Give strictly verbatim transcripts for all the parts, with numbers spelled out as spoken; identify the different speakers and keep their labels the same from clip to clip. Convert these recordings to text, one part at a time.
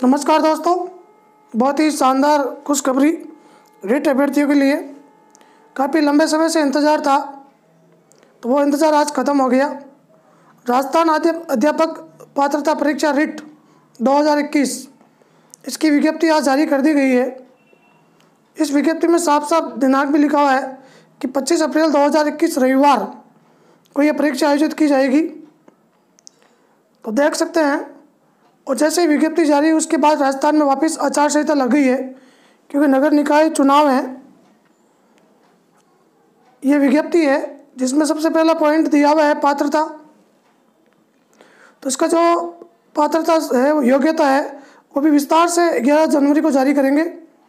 Speaker 1: नमस्कार दोस्तों, बहुत ही शानदार खुशखबरी रीट अभ्यर्थियों के लिए। काफ़ी लंबे समय से इंतज़ार था, तो वो इंतज़ार आज ख़त्म हो गया। राजस्थान अध्यापक पात्रता परीक्षा रीट दो हज़ार इक्कीस इसकी विज्ञप्ति आज जारी कर दी गई है। इस विज्ञप्ति में साफ साफ दिनांक भी लिखा हुआ है कि पच्चीस अप्रैल दो हज़ार इक्कीस रविवार को यह परीक्षा आयोजित की जाएगी। तो देख सकते हैं, और जैसे ही विज्ञप्ति जारी हुई उसके बाद राजस्थान में वापस आचार संहिता लग गई है, क्योंकि नगर निकाय चुनाव है। ये विज्ञप्ति है जिसमें सबसे पहला पॉइंट दिया हुआ है पात्रता। तो इसका जो पात्रता है, योग्यता है, वो भी विस्तार से ग्यारह जनवरी को जारी करेंगे।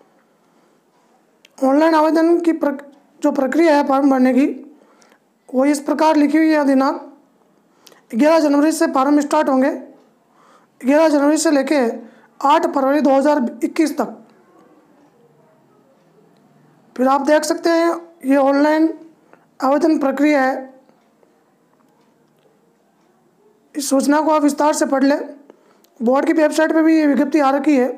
Speaker 1: ऑनलाइन आवेदन की प्रक, जो प्रक्रिया है फॉर्म भरने की, वो इस प्रकार लिखी हुई है। दिनांक ग्यारह जनवरी से फॉर्म स्टार्ट होंगे, ग्यारह जनवरी से लेके आठ फरवरी दो हज़ार इक्कीस तक। फिर आप देख सकते हैं ये ऑनलाइन आवेदन प्रक्रिया है। इस सूचना को आप विस्तार से पढ़ लें। बोर्ड की वेबसाइट पे भी ये विज्ञप्ति आ रखी है।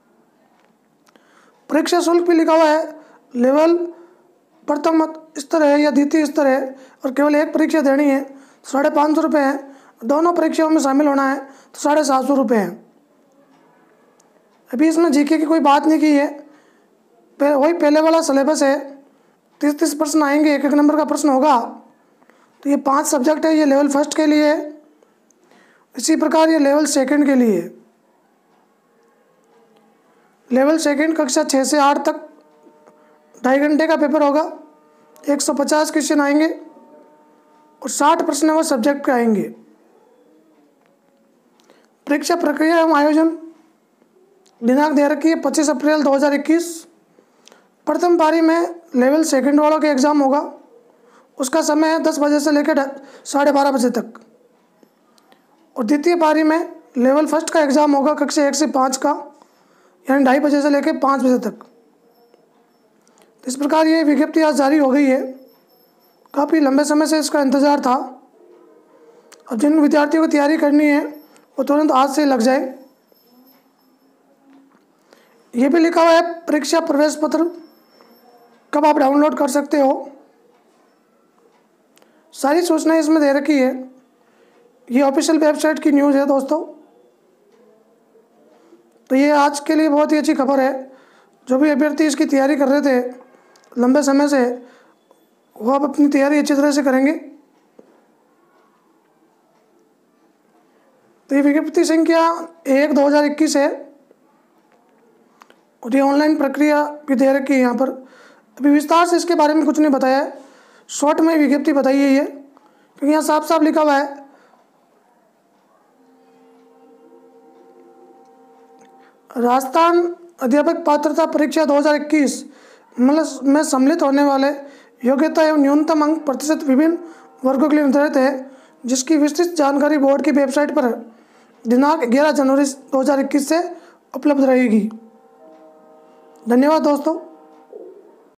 Speaker 1: परीक्षा शुल्क भी लिखा हुआ है। लेवल प्रथम स्तर है या द्वितीय स्तर है और केवल एक परीक्षा देनी है, साढ़े पाँच सौ रुपये है। दोनों परीक्षाओं में शामिल होना है तो साढ़े सात सौ रुपये हैं। अभी इसमें जीके की कोई बात नहीं की है, वही पहले वाला सिलेबस है। तीस तीस प्रश्न आएंगे, एक एक नंबर का प्रश्न होगा। तो ये पांच सब्जेक्ट है, ये लेवल फर्स्ट के लिए है। इसी प्रकार ये लेवल सेकंड के लिए है। लेवल सेकंड कक्षा छः से आठ तक ढाई घंटे का पेपर होगा। एक सौ पचास क्वेश्चन आएंगे और साठ प्रश्न वो सब्जेक्ट के आएंगे। परीक्षा प्रक्रिया एवं आयोजन दिनांक दे रखी है पच्चीस अप्रैल दो हज़ार इक्कीस। प्रथम पारी में लेवल सेकंड वालों के एग्ज़ाम होगा। उसका समय है दस बजे से लेकर साढ़े बारह बजे तक। और द्वितीय पारी में लेवल फर्स्ट का एग्ज़ाम होगा कक्षा एक से पाँच का, यानी ढाई बजे से लेकर पाँच बजे तक। इस प्रकार ये विज्ञप्ति आज जारी हो गई है। काफ़ी लंबे समय से इसका इंतज़ार था। और जिन विद्यार्थियों को तैयारी करनी है वो तुरंत आज से लग जाए। ये भी लिखा हुआ है परीक्षा प्रवेश पत्र कब आप डाउनलोड कर सकते हो। सारी सूचनाएं इसमें दे रखी है। ये ऑफिशियल वेबसाइट की न्यूज़ है दोस्तों। तो ये आज के लिए बहुत ही अच्छी खबर है। जो भी अभ्यर्थी इसकी तैयारी कर रहे थे लंबे समय से, वो अब अपनी तैयारी अच्छी तरह से करेंगे। तो ये विज्ञप्ति संख्या एक दो हज़ार इक्कीस है और ये ऑनलाइन प्रक्रिया भी दे रखी है। यहाँ पर अभी विस्तार से इसके बारे में कुछ नहीं बताया है, शॉर्ट में विज्ञप्ति बताई है ये, क्योंकि यहाँ साफ साफ लिखा हुआ है राजस्थान अध्यापक पात्रता परीक्षा दो हज़ार इक्कीस मतलब में सम्मिलित होने वाले योग्यता एवं न्यूनतम अंक प्रतिशत विभिन्न वर्गों के लिए निर्धारित है, जिसकी विस्तृत जानकारी बोर्ड की वेबसाइट पर दिनांक ग्यारह जनवरी दो हज़ार इक्कीस से उपलब्ध रहेगी। धन्यवाद दोस्तों।